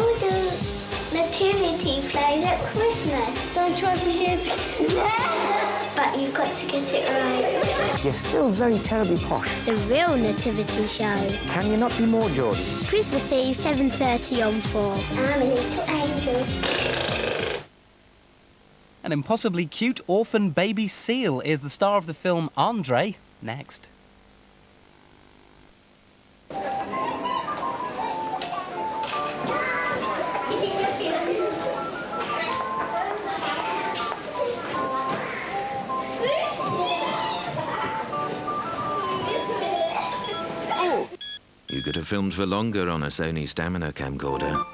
Oh, the Nativity plays at Christmas. Don't try to shoot. But you've got to get it right. You're still very terribly posh. The real Nativity show. Can you not be more Geordie? Christmas Eve, 7:30 on 4. I'm a little angel. An impossibly cute orphan baby seal is the star of the film Andre. Next. You could have filmed for longer on a Sony Stamina camcorder.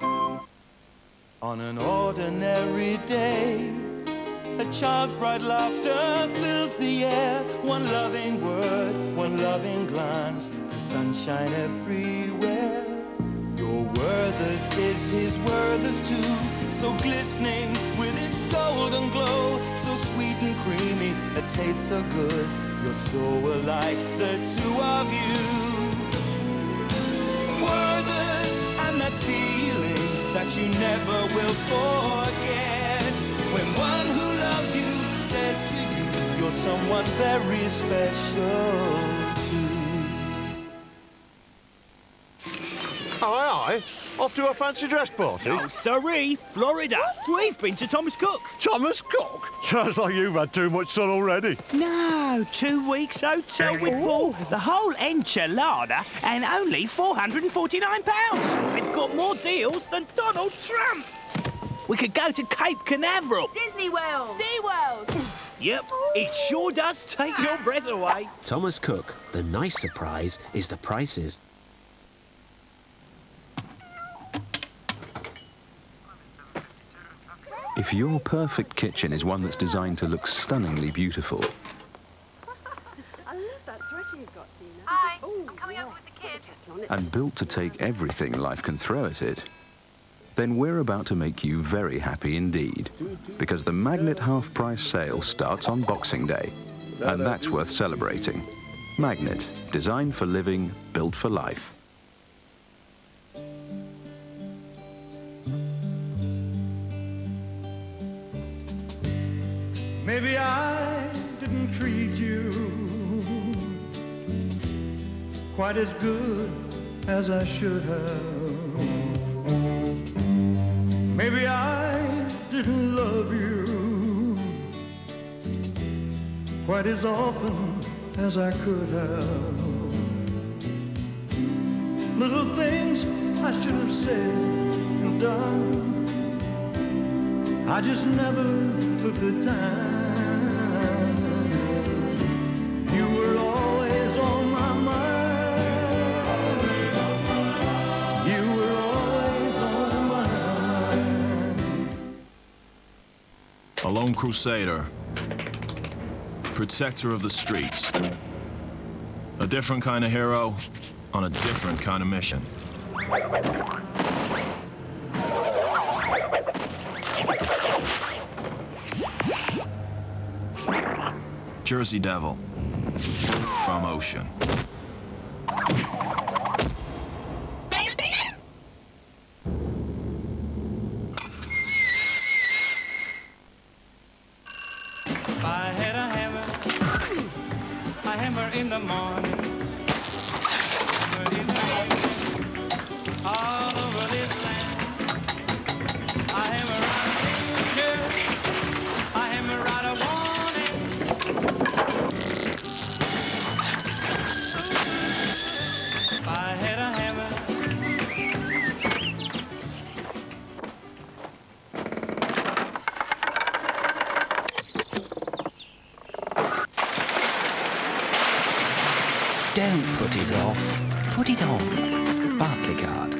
On an ordinary day, a child's bright laughter fills the air. One loving word, one loving glance, the sunshine everywhere. Your Werther's is his Werther's too, so glistening with its golden glow, so sweet and creamy, it tastes so good. You're so alike, the two of you. Werther's, and that feeling that you never will forget. When one who loves you says to you, you're someone very special too. Aye, off to a fancy dress party? Oh, sorry, Florida. We've been to Thomas Cook. Thomas Cook? Sounds like you've had too much sun already. No, 2 weeks hotel with pool, the whole enchilada, and only £449. We've got more deals than Donald Trump. We could go to Cape Canaveral. Disney World. Sea World. Yep, it sure does take your breath away. Thomas Cook. The nice surprise is the prices. If your perfect kitchen is one that's designed to look stunningly beautiful... I love that sweater you've got, Tina. Hi, I'm coming over with the kids. ...and built to take everything life can throw at it, then we're about to make you very happy indeed, because the Magnet half-price sale starts on Boxing Day, and that's worth celebrating. Magnet, designed for living, built for life. Maybe I didn't treat you quite as good as I should have. Maybe I didn't love you quite as often as I could have. Little things I should have said and done, I just never took the time. You were always on my mind. You were always on my mind. A lone crusader, protector of the streets. A different kind of hero on a different kind of mission. Jersey Devil, from Ocean. If I had a hammer in the morning, hammer in the evening, all over this land. I hammer out a danger, I hammer out a warning. If I had a hammer. Don't put it off. Put it on. BarclayCard.